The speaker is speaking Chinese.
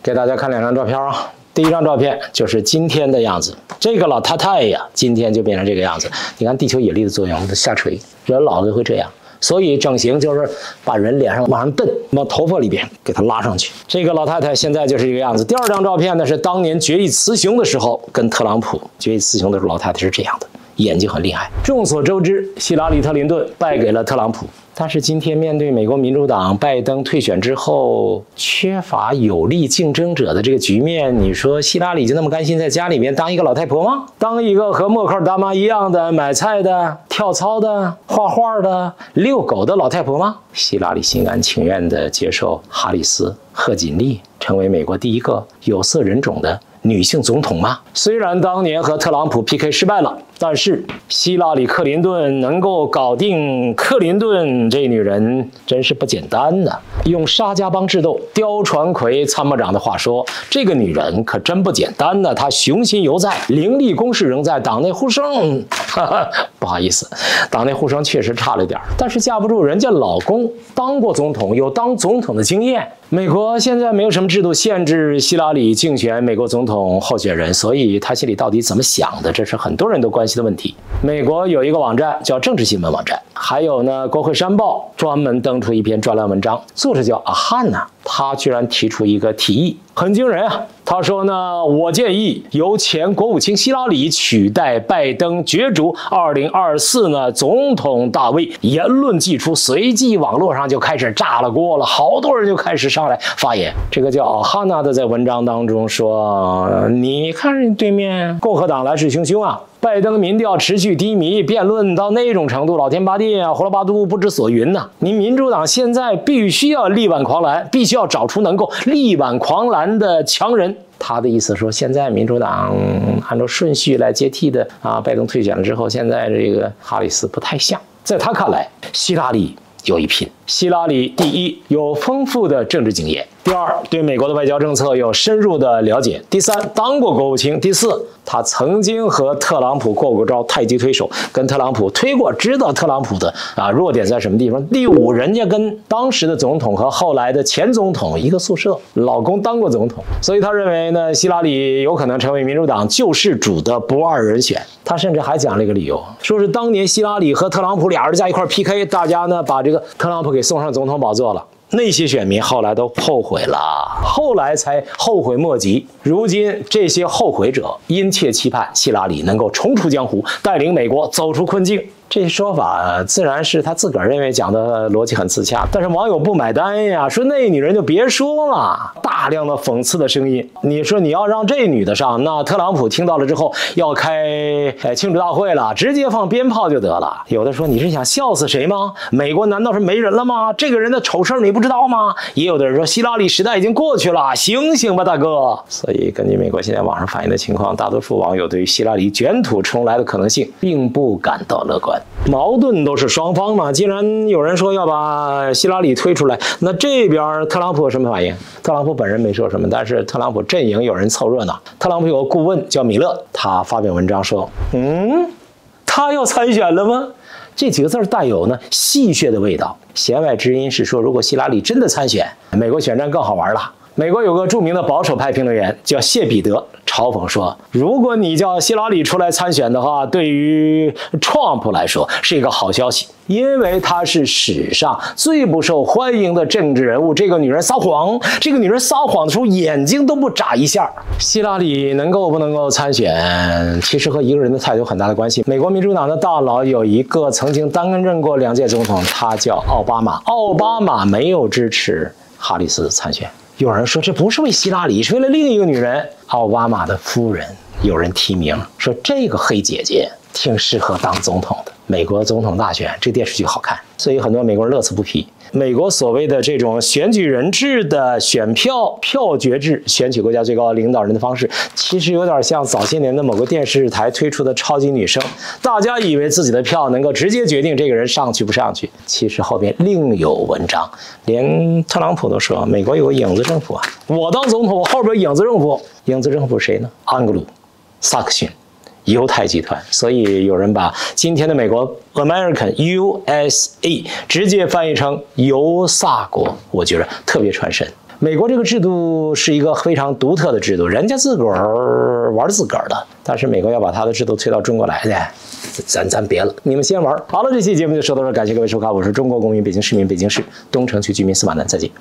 给大家看2张照片啊。第一张照片就是今天的样子，这个老太太呀，今天就变成这个样子。你看地球引力的作用，下垂，人老了会这样。所以整形就是把人脸上往上蹬，往头发里边给它拉上去。这个老太太现在就是这个样子。第2张照片呢是当年决议雌雄的时候，跟特朗普决议雌雄的时候，老太太是这样的，眼睛很厉害。众所周知，希拉里·特林顿败给了特朗普。但是今天面对美国民主党拜登退选之后缺乏有力竞争者的这个局面，你说希拉里就那么甘心在家里面当一个老太婆吗？当一个和默克尔大妈一样的买菜的、跳操的、画画的、遛狗的老太婆吗？希拉里心甘情愿地接受哈里斯、贺锦丽成为美国第一个有色人种的女性总统吗？虽然当年和特朗普 PK 失败了，但是希拉里·克林顿能够搞定克林顿这女人真是不简单的。用沙家浜智斗刁传魁参谋长的话说，这个女人可真不简单呢。她雄心犹在，凌厉攻势仍在，党内呼声，不好意思，党内呼声确实差了点，但是架不住人家老公当过总统，有当总统的经验。美国现在没有什么制度限制希拉里竞选美国总统候选人，所以他心里到底怎么想的，这是很多人都关心的问题。美国有一个网站叫政治新闻网站，还有呢国会山报专门登出一篇专栏文章，作者叫阿汉呐，他居然提出一个提议，很惊人啊。他说呢，我建议由前国务卿希拉里取代拜登角逐2024呢总统大位。言论寄出，随即网络上就开始炸了锅了，好多人就开始上来发言。这个叫奥哈纳的在文章当中说，你看对面共和党来势汹汹啊，拜登民调持续低迷，辩论到那种程度，老天拔地啊，胡萝卜都不知所云呐。你民主党现在必须要力挽狂澜，必须要找出能够力挽狂澜的强人。他的意思说，现在民主党按照顺序来接替的啊，拜登退选了之后，现在这个哈里斯不太像。在他看来，希拉里有一拼。希拉里第一有丰富的政治经验，第2对美国的外交政策有深入的了解，第3当过国务卿，第4他曾经和特朗普过招，太极推手，跟特朗普推过，知道特朗普的弱点在什么地方。第5人家跟当时的总统和后来的前总统一个宿舍，老公当过总统，所以他认为呢，希拉里有可能成为民主党救世主的不二人选。他甚至还讲了一个理由，说是当年希拉里和特朗普俩人在一块 PK， 大家呢把这个特朗普给送上总统宝座了。那些选民后来都后悔了，后来才后悔莫及。如今这些后悔者殷切期盼希拉里能够重出江湖，带领美国走出困境。这说法自然是他自个儿认为讲的逻辑很自洽，但是网友不买单呀，说那女人就别说了，大量的讽刺的声音。你说你要让这女的上，那特朗普听到了之后要开庆祝大会了，直接放鞭炮就得了。有的说你是想笑死谁吗？美国难道是没人了吗？这个人的丑事你不知道吗？也有的人说希拉里时代已经过去了，醒醒吧大哥。所以根据美国现在网上反映的情况，大多数网友对于希拉里卷土重来的可能性并不感到乐观。矛盾都是双方嘛，既然有人说要把希拉里推出来，那这边特朗普有什么反应？特朗普本人没说什么，但是特朗普阵营有人凑热闹。特朗普有个顾问叫米勒，他发表文章说，他要参选了吗？这几个字带有呢戏谑的味道。弦外之音是说，如果希拉里真的参选，美国选战更好玩了。美国有个著名的保守派评论员叫谢彼得，嘲讽说，如果你叫希拉里出来参选的话，对于 Trump 来说是一个好消息，因为他是史上最不受欢迎的政治人物。这个女人撒谎，这个女人撒谎的时候眼睛都不眨一下。希拉里能够不能够参选，其实和一个人的态度有很大的关系。美国民主党的大佬有一个曾经担任过2届总统，他叫奥巴马。奥巴马没有支持哈里斯参选。有人说这不是为希拉里，是为了另一个女人，奥巴马的夫人。有人提名说这个黑姐姐挺适合当总统的。美国总统大选这电视剧好看，所以很多美国人乐此不疲。美国所谓的这种选举人制的选票决制选举国家最高领导人的方式，其实有点像早些年的某个电视台推出的超级女声，大家以为自己的票能够直接决定这个人上去不上去，其实后边另有文章。连特朗普都说美国有个影子政府啊，我当总统后边影子政府。影子政府谁呢？安格鲁萨克逊犹太集团。所以有人把今天的美国 American USA 直接翻译成犹萨国，我觉得特别传神。 美国这个制度是一个非常独特的制度，人家自个儿玩自个儿的，但是美国要把他的制度推到中国来的，咱别了，你们先玩。好了，这期节目就说到这儿，感谢各位收看，我是中国公民，北京市民，北京市东城区居民司马南，再见。